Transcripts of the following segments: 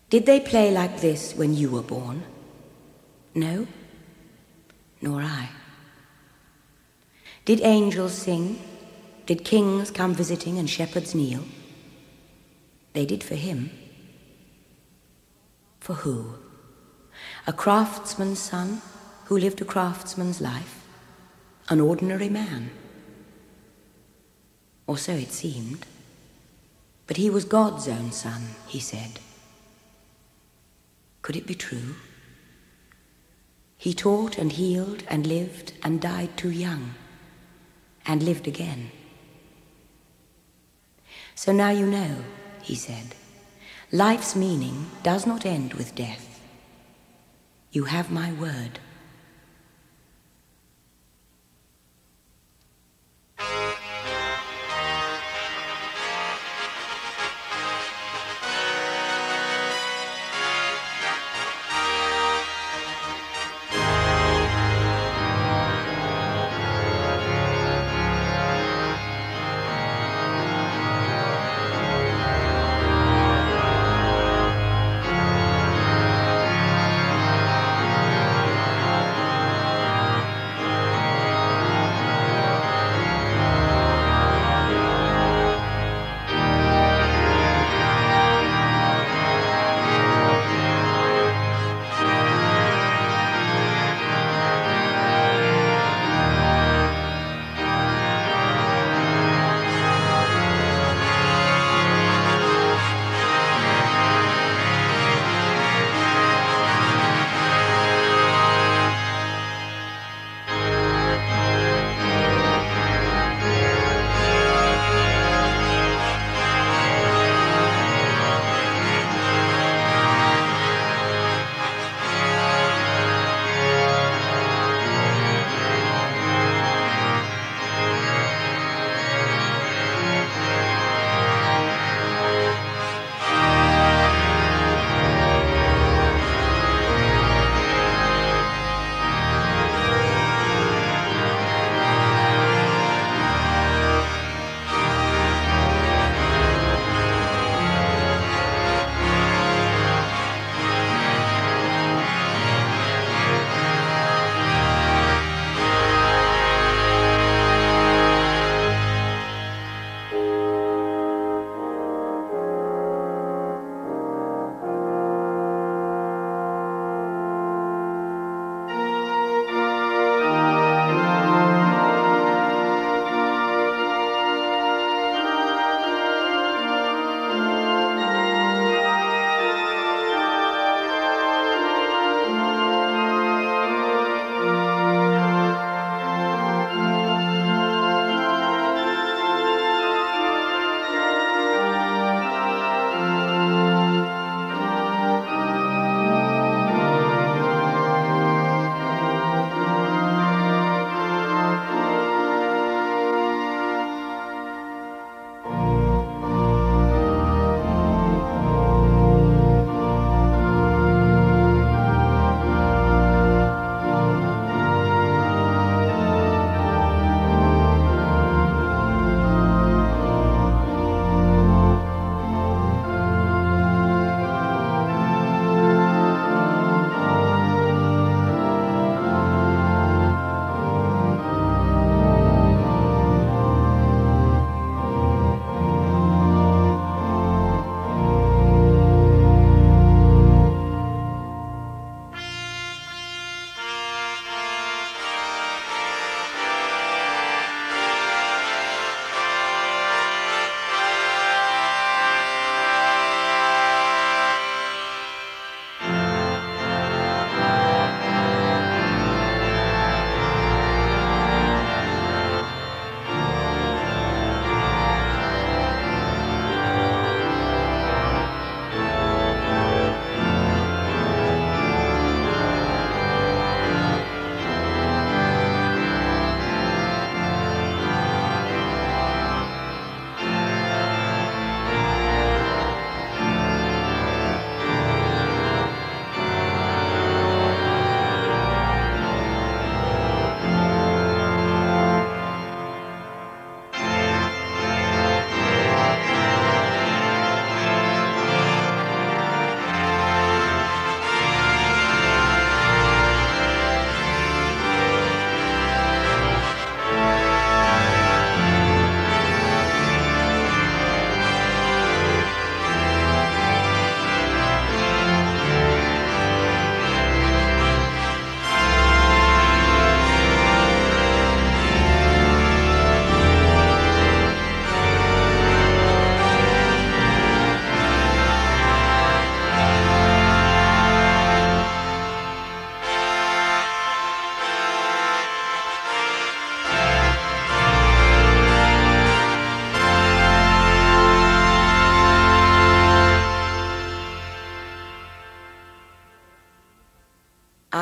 Did they play like this when you were born? No, nor I. Did angels sing? Did kings come visiting and shepherds kneel? They did for him. For who? A craftsman's son who lived a craftsman's life? An ordinary man? Or so it seemed. But he was God's own son, he said. Could it be true? He taught and healed and lived and died too young, and lived again. So now you know, he said, life's meaning does not end with death. You have my word.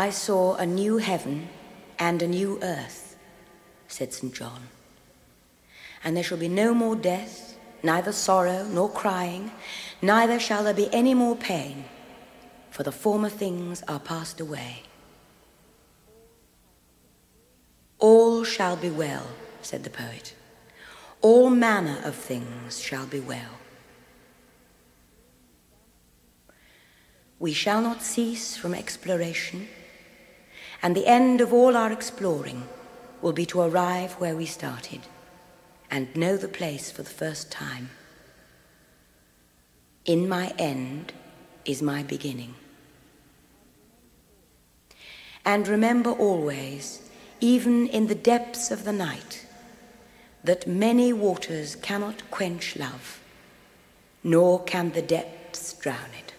I saw a new heaven and a new earth, said St. John. And there shall be no more death, neither sorrow nor crying, neither shall there be any more pain, for the former things are passed away. All shall be well, said the poet. All manner of things shall be well. We shall not cease from exploration, and the end of all our exploring will be to arrive where we started and know the place for the first time. In my end is my beginning. And remember always, even in the depths of the night, that many waters cannot quench love, nor can the depths drown it.